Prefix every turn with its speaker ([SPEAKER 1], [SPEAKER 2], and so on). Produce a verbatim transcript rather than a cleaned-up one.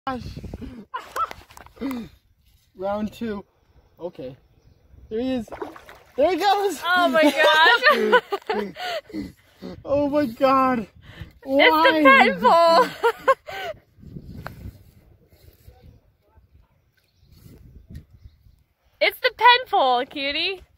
[SPEAKER 1] gosh. Round two. Okay. There he is. There he goes.
[SPEAKER 2] Oh my gosh.
[SPEAKER 1] Oh my god. Why?
[SPEAKER 2] It's the PenPole. It's the PenPole, cutie.